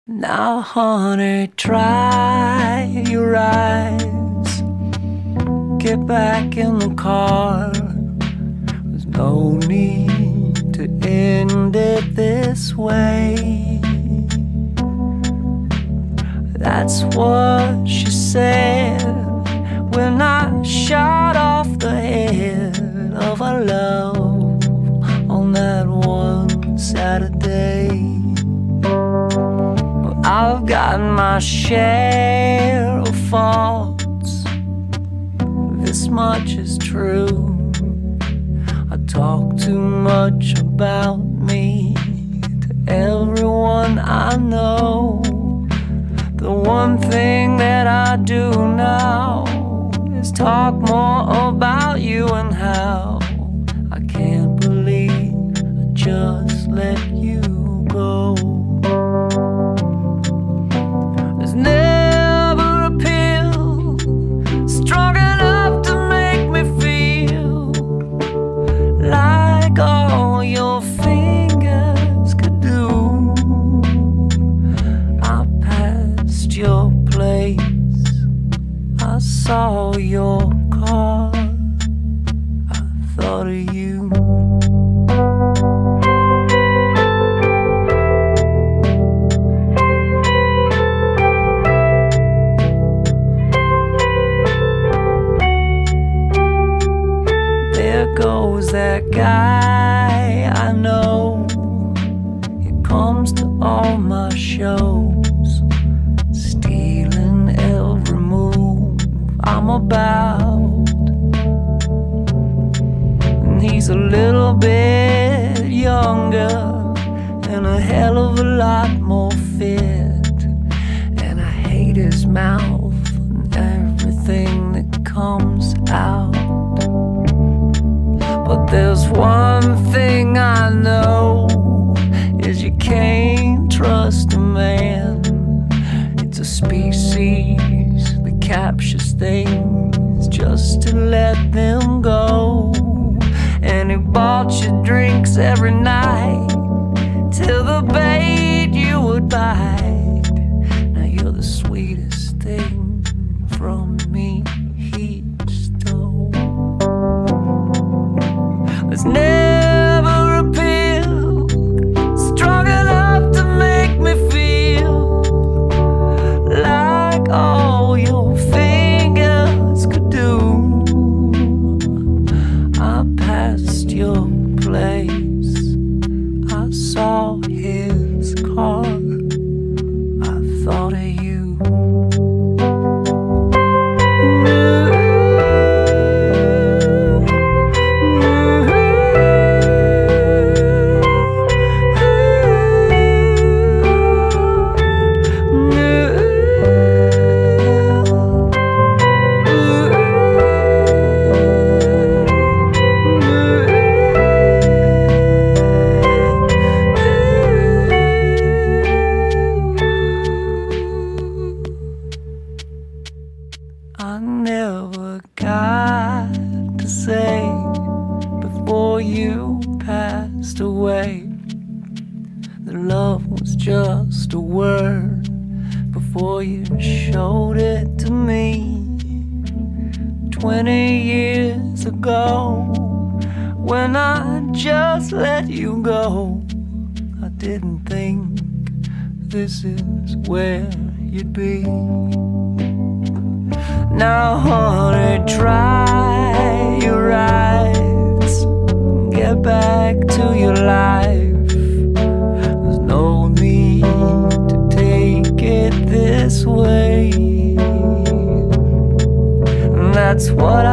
Now, honey, try your eyes. Get back in the car. There's no need to end it this way. That's what she said when I shot off the head of our love on that one Saturday. I've got my share of faults, this much is true. I talk too much about me to everyone I know. The one thing that I do now is talk more about you and how I can't believe I just let you go. Never a pill strong enough to make me feel like all your fingers could do. I passed your place, I saw your car, I thought of you. Goes that guy I know, he comes to all my shows, stealing every move I'm about. And he's a little bit younger and a hell of a lot more fit, and I hate his mouth and everything that comes out. But there's one thing I know, is you can't trust a man. It's a species that captures things just to let them go. And he bought you drinks every night till the bait you would bite. Now you're the sweetest thing from me he stole. There's never a pill strong enough to make me feel like all your fingers could do. I passed your place, I saw his car, I thought of you. I never got to say before you passed away that love was just a word before you showed it to me 20 years ago. When I just let you go, I didn't think this is where you'd be. Now, honey, try your eyes, get back to your life. There's no need to take it this way. And that's what